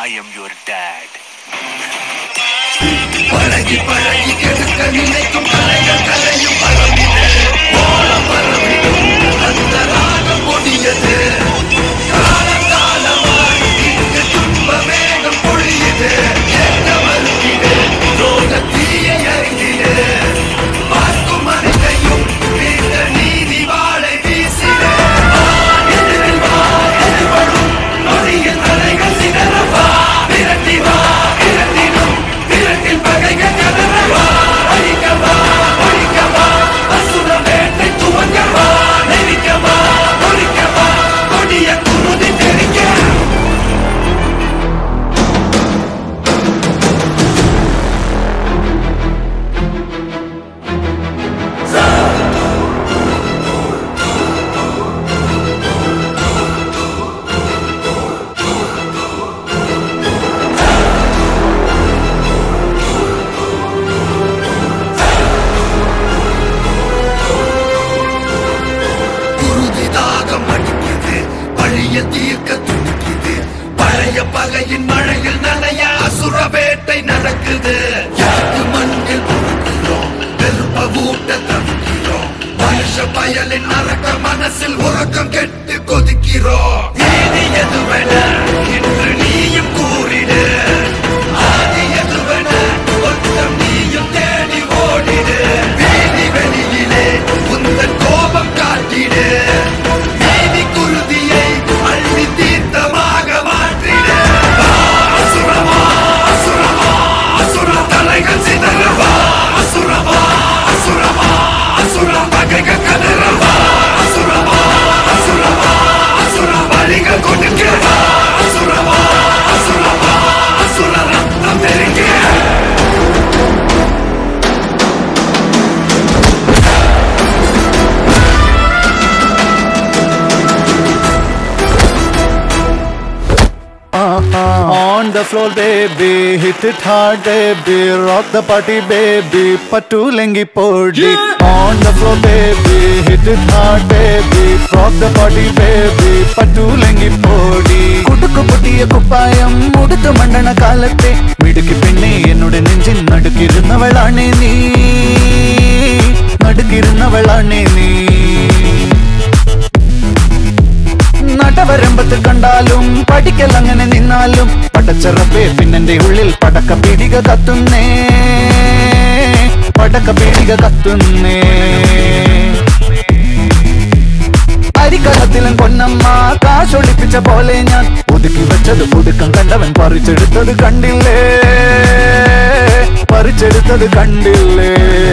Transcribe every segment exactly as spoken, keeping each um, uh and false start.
I am your dad. பழகி பழகி கெடுக்க நினைக்கும் கலைகள் கலையும் பரவிது ஓலம் பரவிடும் அந்த ராகம் கொடியது காலம் காலமாய் இங்கு துன்ப மேகம் பொழியுது கேட்க மறுக்கிடு ரோக தீயை அறிந்திடு பார்க்கும் அனைத்தையும் வீட்ட நீதி வாழை வீசிடு எதிரில் வா எதிர்வரும் நொடிய தலைகள் சிதறவா விரட்டி வா விரட்டிடும் விரட்டில் பகைகள் கதறவா அழிக்கவா ஒழிக்கவா அசுர வேட்டை துவங்கவா நெறிக்கவா நொறிக்கவா கொடிய குருதி தெரிக்க தீர்க்க துடிக்குது பழைய பகையின் மழையில் நனைய அசுர வேட்டை நடக்குது யாருக்கு மண்ணில் பொறுக்கிறோம் வெறுப்ப ஊட்ட தவிக்கிறோம் மனுஷ பயலின் அரக்க மனசில் உறக்கம் கெட்டு கொதிக்கிறோம் நீதி எதுவென இன்று நீயும் கூறிடு ஆதி எதுவென கொஞ்சம் நீயும் தேடி ஓடிடு வீதி வெளியிலே உந்தன் கோபம் காட்டிடு நீதி குருதியை அள்ளி தீர்த்தமாக மாற்றிடு அசுரமா அசுரமா அசுர தலைகள் சிதறவா அசுரமா அசுரமா அசுர பகைகள் கதறவா அசுரமா அசுரமா அசுர வழிகள் கொடுக்கவா அசுரமா அசுரமா அசுர ரத்தம் தெரிக்க On the floor, baby, hit it hard, baby, rock the party, baby, pattu lengi podi. On the floor, baby, hit it hard, baby, rock the party, baby, pattu lengi podi. Kudukku puttiya kuppayam muduthu mandana kaalatte midukki penne ennude nenjin nadukirunnavalane nee nadukirunnavalane nee നടവരമ്പത്ത് കണ്ടാലും പഠിക്കലങ്ങനെ നിന്നാലും പടച്ചറപ്പേ പിന്നെന്റെ ഉള്ളിൽ പടക്ക പീടിക കത്തുന്നേ പടക്ക പീടിക കത്തുന്നേ അരിക്കലത്തിലും പൊന്നമ്മ കാശൊളിപ്പിച്ച പോലെ ഞാൻ ഒതുക്കി വെച്ചത് പുതുക്കം കണ്ടവൻ പറിച്ചെടുത്തത് കണ്ടില്ലേ പറിച്ചെടുത്തത് കണ്ടില്ലേ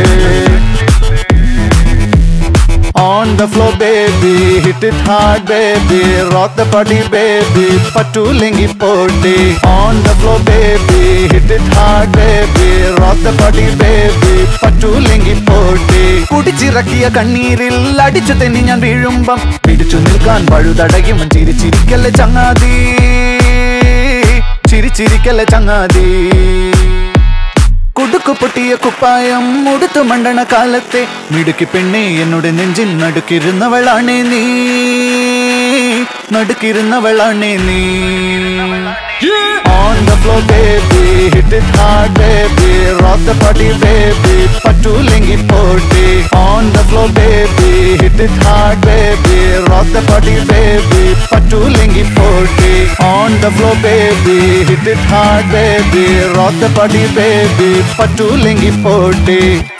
On the floor, baby, hit it hard, baby, rock the party, baby, pattu lengi podi. On the floor, baby, hit it hard, baby, rock the party, baby, pattu lengi podi. കുടിച്ചിറക്കിയ കണ്ണീരിൽ അടിച്ചു തെന്നി ഞാൻ വീഴുമ്പം പിടിച്ചു നിൽക്കാൻ വഴുതടയും ചിരിച്ചിരിക്കല്ലേ ചങ്ങാതി ചിരിച്ചിരിക്കല്ലേ ചങ്ങാതി കുടുക്കു പൊട്ടിയ കുപ്പായം മുടുത്തു മണ്ടണ കാലത്തെ മിടുക്കി പെണ്ണെ എന്നോട് നെഞ്ചിൽ നടുക്കിരുന്നവളാണേ നീ നടുക്കിരുന്നവളാണേ നീ On the floor, baby, hit it hard, baby, rock the party, baby, pattu lengi podi. On the floor, baby, hit it hard, baby, rock the party, baby, pattu lengi podi. On the floor, baby, hit it hard, baby, rock the party, baby, pattu lengi podi.